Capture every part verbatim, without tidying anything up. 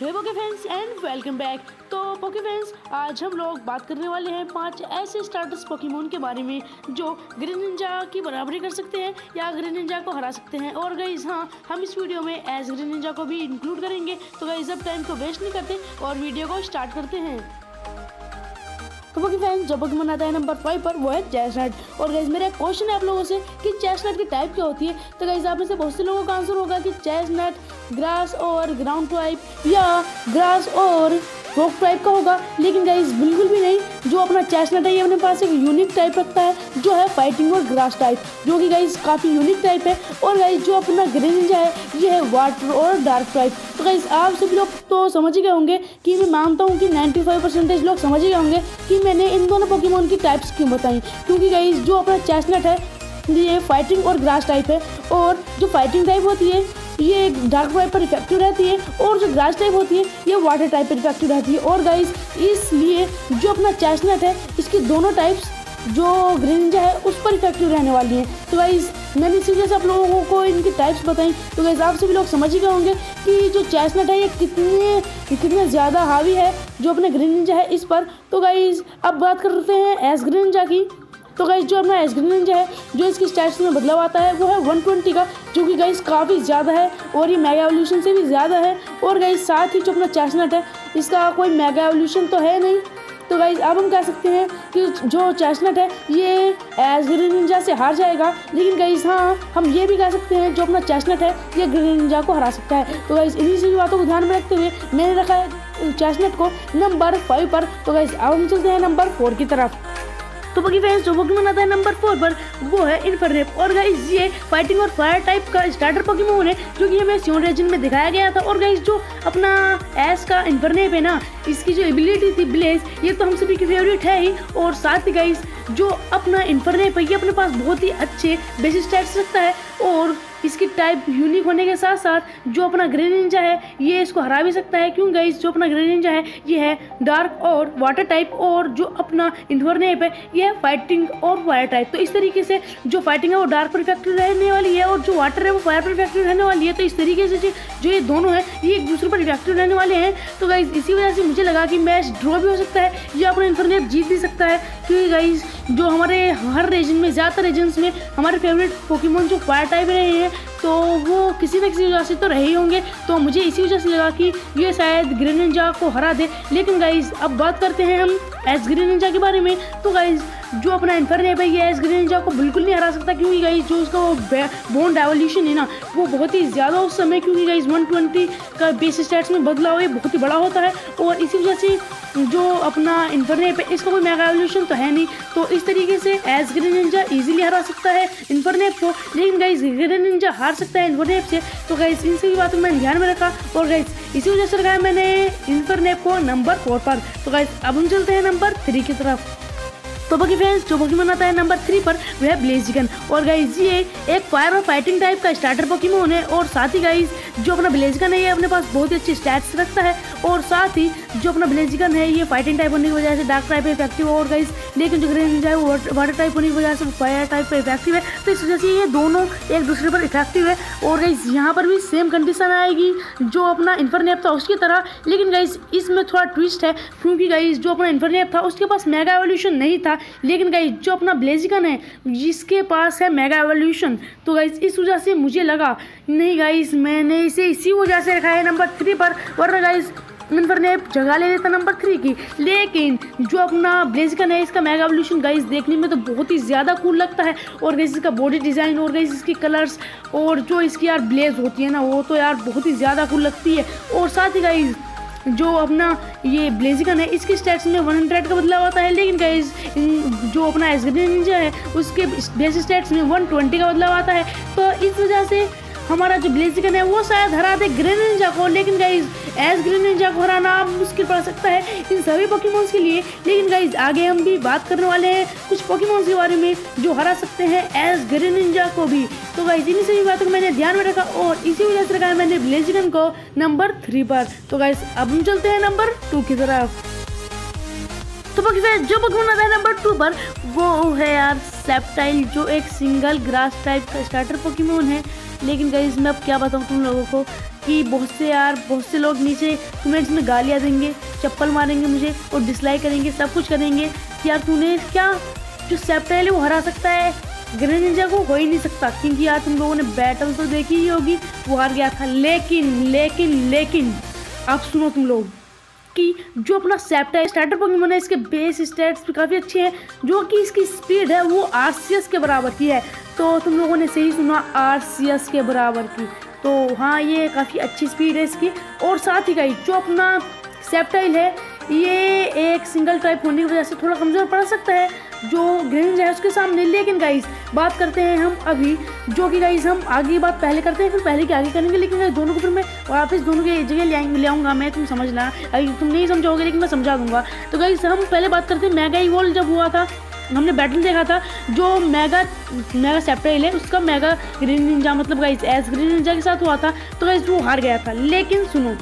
हे पोके friends and welcome back. तो पोके फ्रेंड्स, आज हम लोग बात करने वाले हैं पांच ऐसे स्टार्टर्स पोकेमोन के बारे में जो ग्रेनिंजा की बराबरी कर सकते हैं या ग्रेनिंजा को हरा सकते हैं। और गाइस हाँ, हम इस वीडियो में एज ग्रेनिंजा को भी इंक्लूड करेंगे। तो गाइस अब टाइम को वेस्ट नहीं करते और वीडियो को स्टार्ट करते हैं। तो पोके फ्रेंड्स, जो पोकेमोन आता है नंबर फाइव पर वो है चेस्टनट। और गाइस मेरा क्वेश्चन है आप लोगों से कि चेस्टनट की टाइप क्या होती है। तो गाइस आप में से बहुत से लोगों का आंसर होगा कि चेस्टनट ग्रास और ग्राउंड टाइप या ग्रास और रॉक टाइप का होगा, लेकिन गाइस बिल्कुल भी नहीं। जो अपना चेस्टनट है ये अपने पास एक यूनिक टाइप रखता है जो है फाइटिंग और ग्रास टाइप, जो कि गाइस काफ़ी यूनिक टाइप है। और गाइस जो अपना ग्रेनिंजा है ये है वाटर और डार्क टाइप। तो गाइस आप सभी लोग तो समझ ही गए होंगे कि मैं मानता हूँ कि पचानवे परसेंटेज लोग समझ ही गए होंगे कि मैंने इन दोनों पोकेमोन की टाइप्स क्यों बताई। क्योंकि गाइस जो अपना चेस्टनट है ये फाइटिंग और ग्रास टाइप है, और जो फाइटिंग टाइप होती है ये डार्क टाइप पर इफेक्टिव रहती है, और जो ग्रास टाइप होती है ये वाटर टाइप पर इफेक्टिव रहती है। और गाइस इसलिए जो अपना चेस्टनट है इसकी दोनों टाइप्स जो ग्रेनिंजा है उस पर इफेक्टिव रहने वाली हैं। तो गाइस मैंने इसी वजह से आप लोगों को इनकी टाइप्स बताई। तो गाइस आप सभी लोग समझ ही गए होंगे कि जो चेस्टनट है ये कितने कितने ज़्यादा हावी है जो अपने ग्रेनिंजा है इस पर। तो गाइस अब बात करते हैं एस ग्रेनिंजा की। तो गाइस जो अपना एस-ग्रेनिंजा है जो इसकी स्टैट्स में बदलाव आता है वो है एक सौ बीस का, जो कि गाइस काफ़ी ज़्यादा है और ये मेगा एवोल्यूशन से भी ज़्यादा है। और गाइस साथ ही जो अपना चेस्टनट है इसका कोई मेगा एवोल्यूशन तो है नहीं। तो गाइस अब हम कह सकते हैं कि जो चेस्टनट है ये एस-ग्रेनिंजा से हार जाएगा, लेकिन गाइस हाँ हम ये भी कह सकते हैं जो अपना चेस्टनट है ये ग्रेनिंजा को हरा सकता है। तो गाइस इन्हीं सभी बातों को ध्यान में रखते हुए मैंने रखा है चेस्टनट को नंबर फाइव पर। तो गाइस अब हम चलते हैं नंबर फोर की तरफ। तो बाकी फ्रेंड्स जो पोकेमोन आता है नंबर फोर पर वो है इन्फरनेप। और गाइस ये फाइटिंग और फायर टाइप का स्टार्टर पोकेमोन है जो कि हमें सियोन रीजन में दिखाया गया था। और गाइस जो अपना एस का इन्फरनेप है ना, इसकी जो एबिलिटी थी ब्लेज, ये तो हम सभी की फेवरेट है ही। और साथ ही गाइस जो अपना इन्फरनेप है ये अपने पास बहुत ही अच्छे बेसिक स्टैट्स रखता है, और इसकी टाइप यूनिक होने के साथ साथ जो अपना ग्रेनिंजा है ये इसको हरा भी सकता है। क्यों गाइस जो अपना ग्रेनिंजा है ये है डार्क और वाटर टाइप, और जो अपना इन्फरनेप है ये है फाइटिंग और फायर टाइप। तो इस तरीके से जो फाइटिंग है वो डार्क पर इफेक्टिव रहने वाली है और जो वाटर है वो फायर पर इफेक्टिव रहने वाली है। तो इस तरीके से जो ये दोनों हैं ये एक दूसरे पर इफेक्टिव रहने वाले हैं। तो गाइस इसी वजह से मुझे लगा कि मैच ड्रॉ भी हो सकता है या अपना इन्फरनेप जीत भी सकता है। क्योंकि गाइस जो हमारे हर रीजन में ज़्यादातर रीजन्स में हमारे फेवरेट पोकेमोन जो फायर टाइप रहे हैं तो वो किसी न किसी वजह से तो रहे ही होंगे। तो मुझे इसी वजह से लगा कि ये शायद ग्रेनिंजा को हरा दे। लेकिन गाइस अब बात करते हैं हम एस ग्रेनिंजा के बारे में। तो गाइस जो अपना इन्फरनेप है ये एस ग्रेनिंजा को बिल्कुल नहीं हरा सकता, क्योंकि गाइस जो उसका बोन्ड एवोल्यूशन है ना वो बहुत ही ज़्यादा उस समय, क्योंकि गाइस एक सौ बीस का बेस स्टैट्स में बदलाव है बहुत ही बड़ा होता है। और इसी वजह से जो अपना इन्फरनेप है इसका कोई मेगा एवोल्यूशन तो है नहीं। तो इस तरीके से एस ग्रेनिंजा इजीली हरा सकता है इन्फरनेप को, लेकिन गाइस ग्रेनिंजा हार सकता है इन्फरनेप से। तो गाइस इन सभी बातों को मैंने ध्यान में रखा और गाइस इसी वजह से रखा है मैंने इन्फरनेप को नंबर फोर पर। तो गाइस अब हम चलते हैं नंबर थ्री की तरफ। तो बाकी फ्रेंड्स जो पोकेमोन आता है नंबर थ्री पर वह है ब्लेजिकन। और गाइस ये एक फायर और फाइटिंग टाइप का स्टार्टर पोकेमोन है, और साथ ही गाइस जो अपना ब्लेजिकन है ये अपने पास बहुत ही अच्छे स्टैट्स रखता है। और साथ ही जो अपना ब्लेजिकन है ये फाइटिंग टाइप होने की वजह से डार्क टाइप पे इफेक्टिव है, और गाइस लेकिन जो ग्रेनिंजा है वो वाटर टाइप होने की वजह से फायर टाइप पे इफेक्टिव है। तो इस वजह से ये दोनों एक दूसरे पर इफेक्टिव है। और गाइस यहाँ पर भी सेम कंडीशन आएगी जो अपना इन्फरनेप था उसकी तरह, लेकिन गाइस इसमें थोड़ा ट्विस्ट है, क्योंकि गाइस जो अपना इन्फरनेप था उसके पास मेगा एवोल्यूशन नहीं था, लेकिन गाइस जो अपना ब्लेजिकन है जिसके पास है मेगा एवोल्यूशन। तो गाइस इस वजह से मुझे लगा नहीं गाइस मैंने इसे इसी वजह से रखा है नंबर थ्री पर, वरना गाइस इन्फरनेप जगह ले लेता नंबर थ्री की। लेकिन जो अपना ब्लेजिकन है इसका मेगा एवोल्यूशन गाइस देखने में तो बहुत ही ज़्यादा कूल लगता है, और गाइस इसका बॉडी डिज़ाइन और गाइस इसकी कलर्स और जो इसकी यार ब्लेज होती है ना वो तो यार बहुत ही ज़्यादा कूल लगती है। और साथ ही गाइस जो अपना ये ब्लेजिकन है इसके स्टैट्स में सौ का बदलाव आता है, लेकिन गाइस जो अपना एस ग्रेनिंजा है उसके बेस स्टैट्स में एक सौ बीस का बदलाव आता है। तो इस वजह से हमारा जो ब्लेजिकन है वो शायद हरा दे ग्रेनिंजा को, लेकिन गाइस एस ग्रेनिंजा को हराना मुश्किल पड़ सकता है इन सभी पोकेमोन्स के लिए। लेकिन गाइस आगे हम भी बात करने वाले हैं कुछ पोकेमोन्स के बारे में जो हरा सकते हैं एस ग्रेनिंजा को भी। तो गाइस इन्हीं सभी बातों को मैंने ध्यान में रखा और इसी वजह से रखा है मैंने ब्लेजिकन को नंबर थ्री पर। तो गाइस अब हम चलते हैं नंबर टू की तरफ। तो बाकी जो पोकेमोन आता है नंबर टू पर वो है यार सेप्टाइल, जो एक सिंगल ग्रास टाइप का स्टार्टर पोकेमोन है। लेकिन गाइस मैं अब क्या बताऊँ तुम लोगों को कि बहुत से यार बहुत से लोग नीचे कमेंट्स में गालियाँ देंगे, चप्पल मारेंगे मुझे और डिसलाइक करेंगे, सब कुछ करेंगे कि यार तूने क्या जो सेप्टाइल है वो हरा सकता है, ग्रेनिंजा को हो ही नहीं सकता। क्योंकि यार तुम लोगों ने बैटल तो देखी ही होगी, वो हार गया था। लेकिन लेकिन लेकिन अब सुनो तुम लोग कि जो अपना सेप्टाइल स्टार्टर पोकेमोन है, इसके बेस स्टैट्स भी काफ़ी अच्छे हैं, जो कि इसकी स्पीड है वो आरसीएस के बराबर की है। तो तुम लोगों ने सही सुना, आरसीएस के बराबर की। तो हाँ, ये काफ़ी अच्छी स्पीड है इसकी। और साथ ही गाइस जो अपना सेप्टाइल है ये एक सिंगल टाइप होने की वजह से थोड़ा कमज़ोर पड़ सकता है जो ग्रेनिंजा है उसके सामने। लेकिन गाइस बात करते हैं हम अभी, जो कि गाइस हम आगे बात पहले करते हैं, फिर पहले की आगे करेंगे। लेकिन गाइस दोनों को फिर मैं वापस दोनों की जगह ले आऊँगा मैं, तुम समझना। अभी तुम नहीं समझोगे लेकिन मैं समझा दूंगा। तो गाइस हम पहले बात करते हैं मेगा इवॉल्व जब हुआ था, हमने बैटल देखा था, जो मेगा मेगा सेप्टाइल है उसका मेगा ग्रेनिंजा मतलब गाइस एस ग्रेनिंजा के साथ हुआ था। तो गाइस वो हार गया था। लेकिन सुनो,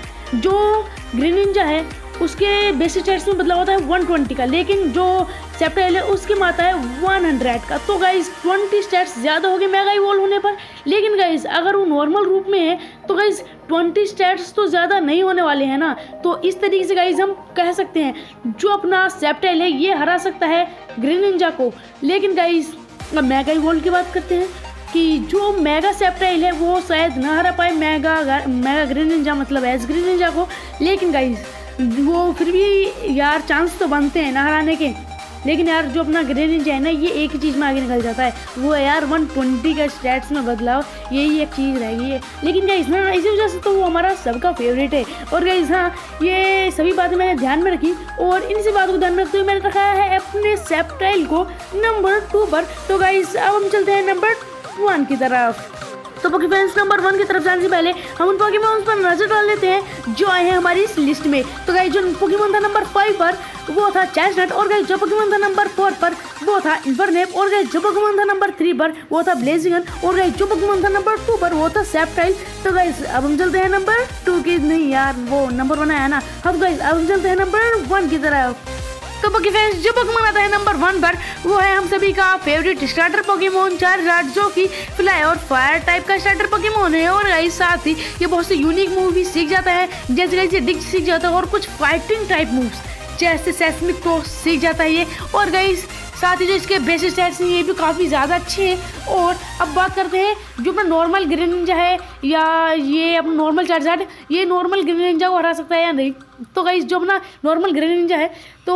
जो ग्रेनिंजा है उसके बेसिक स्टैट्स में बदलाव होता है वन ट्वेंटी का, लेकिन जो सेप्टाइल है उसकी माता है वन हंड्रेड का। तो गाइस ट्वेंटी स्टैट्स ज़्यादा हो गए मेगा इवॉल्व होने पर। लेकिन गाइस अगर वो नॉर्मल रूप में है तो गाइस ट्वेंटी स्टैट्स तो ज़्यादा नहीं होने वाले हैं ना। तो इस तरीके से गाइस हम कह सकते हैं जो अपना सेप्टाइल है ये हरा सकता है ग्रेनिंजा को। लेकिन गाइस अब मेगा इवॉल्व की बात करते हैं कि जो मेगा सेप्टाइल है वो शायद ना हरा पाए मेगा मेगा ग्रेनिंजा मतलब एस ग्रेनिंजा को। लेकिन गाइस वो फिर भी यार चांस तो बनते हैं ना हराने के। लेकिन यार जो अपना ग्रेनिंजा है ना ये एक ही चीज़ में आगे निकल जाता है, वो है यार वन ट्वेंटी का स्टैट्स में बदलाव, यही एक चीज़ रहेगी है। लेकिन गाइस ना इसी वजह से तो वो हमारा सबका फेवरेट है। और गाइस हाँ, ये सभी बातें मैंने ध्यान में रखी और इन सभी बातों को ध्यान में रखते हुए मैंने रखा है अपने सेप्टाइल को नंबर टू पर। तो गाइस अब हम चलते हैं नंबर वन की तरफ। तो पोकेमॉन्स नंबर वन की तरफ जाने से पहले हम उन पोकेमॉन्स पर नजर डाल लेते हैं जो आए हैं हमारी इस लिस्ट में। तो गाइस जो पोकेमॉन था नंबर फाइव पर वो था चेस्टनट, और गाइस जो पोकेमॉन था नंबर फोर पर वो था इन्फर्नेप, और गाइस जो पोकेमॉन था नंबर थ्री पर वो था ब्लेजिंगन, और गाइस जो पोकेमॉन था नंबर टू पर वो था सेप्टाइल। तो गाइस अब हम चलते हैं नंबर टू की, नहीं यार वो नंबर वन आया ना। अब गाइस अब हम चलते हैं नंबर वन की तरफ। तो पोकेमॉन जो पोकेमॉन आता है नंबर वन पर वो है हम सभी का फेवरेट स्टार्टर पोकेमॉन चार्जार्ड, जो कि फ्लाई और फायर टाइप का स्टार्टर पोकेमॉन है। और गाइस साथ ही ये बहुत से यूनिक मूव भी सीख जाता है, जैसे गाइस ये डिच सीख जाता है और कुछ फाइटिंग टाइप मूव्स जैसे सेस्मिक क्रॉस सीख जाता है ये। और गाइस साथ ही जो इसके बेसिक स्टैट्स हैं ये भी काफ़ी ज़्यादा अच्छे हैं। और अब बात करते हैं जो अपना नॉर्मल ग्रेनिंजा है या ये अपना नॉर्मल चार्जार्ड, ये नॉर्मल ग्रेनिंजा को हरा सकता है या नहीं। तो गाइस जो अपना नॉर्मल ग्रेनिंजा है तो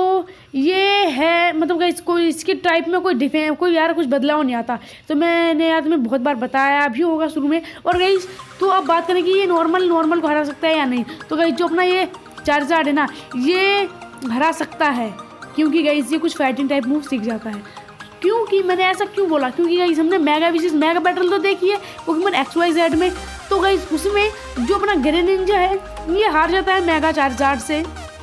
ये है मतलब गाइस कोई इसके टाइप में कोई डिफेंस कोई यार कुछ बदलाव नहीं आता। तो मैंने यार तुम्हें बहुत बार बताया भी होगा शुरू में। और गाइस तो अब बात करें कि ये नॉर्मल नॉर्मल को हरा सकता है या नहीं। तो गाइस जो अपना ये चार्जार्ड है ना ये हरा सकता है, क्योंकि गाइस ये कुछ फाइटिंग टाइप मूव सीख जाता है। क्योंकि मैंने ऐसा क्यों बोला, क्योंकि गाइस हमने मेगा विशेष मेगा बैटल तो देखी है पोकेमॉन एक्स वाई जेड में। तो गाइस उसमें जो अपना ग्रेनिंजा है ये हार जाता है मेगा चार्जार्ड से,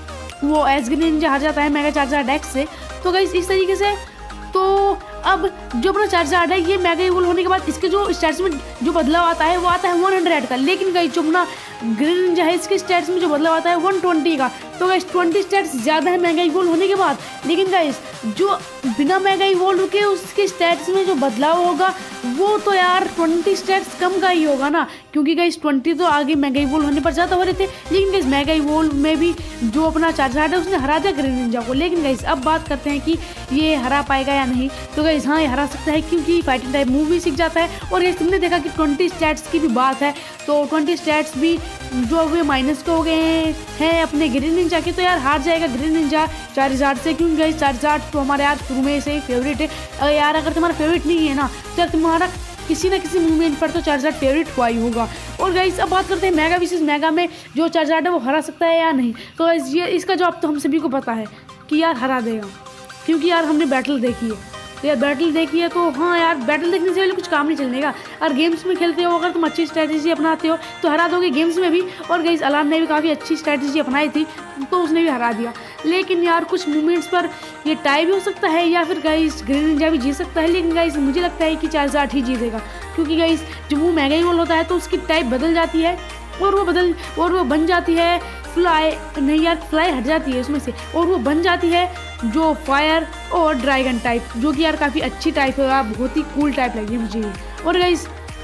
वो एस ग्रेनिंजा हार जाता है मेगा चार्जार्ड एक्स से। तो गाइस इस तरीके से तो अब जो अपना चार्जार्ड है ये मेगा इवॉल्व होने के बाद इसके जो स्टैट्स में जो बदलाव आता है वो आता है वन हंड्रेड का। लेकिन गाइस जो अपना ग्रेनिंजा है इसके स्टैट्स में जो बदलाव आता है वन ट्वेंटी का। तो गाइस ट्वेंटी स्टैट्स ज़्यादा है मेगा इवॉल्व होने के बाद। लेकिन गाइस जो बिना मेगा इवॉल्व के उसके स्टैट्स में जो बदलाव होगा वो तो यार ट्वेंटी स्टैट्स कम का ही होगा ना, क्योंकि गाइस ट्वेंटी तो आगे मेगा इवॉल्व होने पर ज़्यादा हो रहे थे। लेकिन गाइस मेगा इवॉल्व में भी जो अपना चार्जार्ड है उसने हरा दिया ग्रेनिंजा को। लेकिन गाइस अब बात करते हैं कि ये हरा पाएगा या नहीं। तो गाइस हाँ ये हरा सकता है, क्योंकि फाइटिंग टाइप मूव भी सीख जाता है। और ये तुमने देखा कि ट्वेंटी स्टैट्स की भी बात है तो ट्वेंटी स्टैट्स भी जो वे माइनस के हो गए हैं अपने ग्रेनिंजा के। तो यार हार जाएगा ग्रेनिंजा चार्जार्ड से, क्योंकि गाइस चार्जार्ड तो हमारे यार शुरू में से ही फेवरेट है। अगर यार अगर तुम्हारा फेवरेट नहीं है ना तो यार तुम्हारा किसी ना किसी मूवमेंट पर तो चार्जार्ड फेवरेट हुआ ही होगा। और गाइस अब बात करते हैं मेगा विशेष मेगा में जो चार्जार्ड है वो हरा सकता है या नहीं। तो गाइस ये इसका जवाब तो हम सभी को पता है कि यार हरा देगा, क्योंकि यार हमने बैटल देखी है। तो यार बैटल देखी है तो हाँ यार बैटल देखने से पहले कुछ काम नहीं चलने का। और गेम्स में खेलते हो अगर तुम अच्छी स्ट्रैटेजी अपनाते हो तो हरा दोगे गेम्स में भी। और गाइस अलान ने भी काफ़ी अच्छी स्ट्रैटेजी अपनाई थी तो उसने भी हरा दिया। लेकिन यार कुछ मूवमेंट्स पर ये टाई भी हो सकता है या फिर गाइस ग्रेनिंजा भी जीत सकता है। लेकिन गाइस मुझे लगता है कि चार्जार्ड ही जीतेगा, क्योंकि गाइस जब वो मेगा इवॉल्व होता है तो उसकी टाइप बदल जाती है और वो बदल और वो बन जाती है फ्लाई, नहीं यार फ्लाई हट जाती है उसमें से, और वो बन जाती है जो फायर और ड्रैगन टाइप, जो कि यार काफ़ी अच्छी टाइप है, बहुत ही कूल टाइप लगी मुझे। और गाइस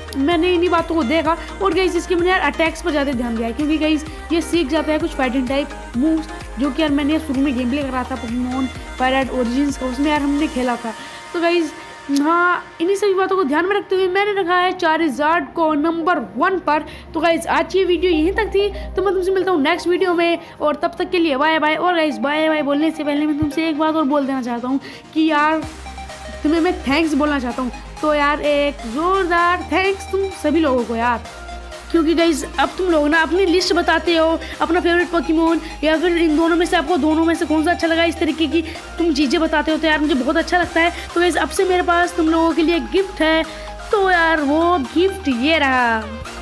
मैंने इन्हीं बातों को देखा और गाइस इसके मैंने यार अटैक्स पर ज़्यादा ध्यान दिया है, क्योंकि गाइस ये सीख जाता है कुछ फाइटिंग टाइप मूव्स, जो कि यार मैंने शुरू में गेम प्ले करा था पोकेमॉन फायर ओरिजिन्स का, उसमें यार हमने खेला था। तो गाइस हाँ, इन्हीं सभी बातों को ध्यान में रखते हुए मैंने रखा है चारिज़ार्ड को नंबर वन पर। तो गाइस आज की वीडियो यहीं तक थी, तो मैं तुमसे मिलता हूँ नेक्स्ट वीडियो में, और तब तक के लिए बाय बाय। और गाइस बाय बाय बोलने से पहले मैं तुमसे एक बात और बोल देना चाहता हूँ कि यार तुम्हें मैं थैंक्स बोलना चाहता हूँ। तो यार एक ज़ोरदार थैंक्स तुम सभी लोगों को यार, क्योंकि गाइज अब तुम लोग ना अपनी लिस्ट बताते हो अपना फेवरेट पोकेमॉन, या फिर इन दोनों में से आपको दोनों में से कौन सा अच्छा लगा, इस तरीके की तुम चीज़ें बताते हो, तो यार मुझे बहुत अच्छा लगता है। तो गाइज अब से मेरे पास तुम लोगों के लिए गिफ्ट है, तो यार वो गिफ्ट ये रहा।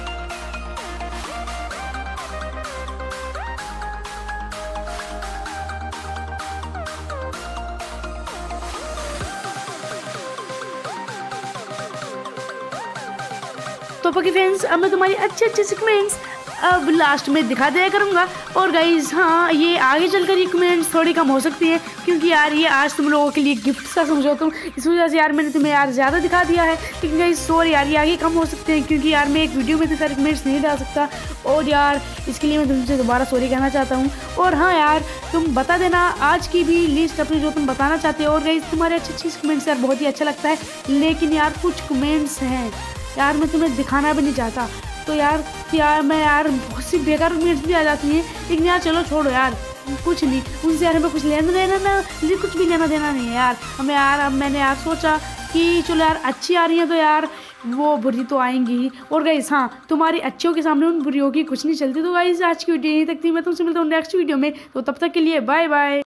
तो पोके फ्रेंड्स अब मैं तुम्हारी अच्छे अच्छे कमेंट्स अब लास्ट में दिखा दिया करूँगा। और गाइज हाँ, ये आगे चलकर ये कमेंट्स थोड़ी कम हो सकती है, क्योंकि यार ये आज तुम लोगों के लिए गिफ्ट का समझौता हूँ, इस वजह से यार मैंने तुम्हें यार ज़्यादा दिखा दिया है। लेकिन गाइज सॉरी यार, ये आगे कम हो सकते हैं, क्योंकि यार मैं एक वीडियो में इतने सारे कमेंट्स नहीं डाल सकता, और यार इसके लिए मैं तुमसे दोबारा सॉरी कहना चाहता हूँ। और हाँ यार, तुम बता देना आज की भी लिस्ट अपनी जो तुम बताना चाहते हो। और गाइज तुम्हारे अच्छे अच्छे कमेंट्स यार बहुत ही अच्छा लगता है, लेकिन यार कुछ कमेंट्स हैं यार मैं तुम्हें दिखाना भी नहीं चाहता। तो यार यार मैं यार बहुत सी बेकार कमेंट्स भी आ जाती हैं, लेकिन यार चलो छोड़ो यार, कुछ नहीं उनसे यार हमें कुछ लेना देना ना, मुझे कुछ भी लेना देना नहीं है यार हमें। यार अब मैंने यार सोचा कि चलो यार अच्छी आ रही है तो यार वो बुरी तो आएंगी ही। और गाइस हाँ, तुम्हारी अच्छियों के सामने उन बुरियों की कुछ नहीं चलती। तो गाइस आज की वीडियो यहीं तक थी, मैं तुमसे मिलता हूँ नेक्स्ट वीडियो में, तो तब तक के लिए बाय बाय।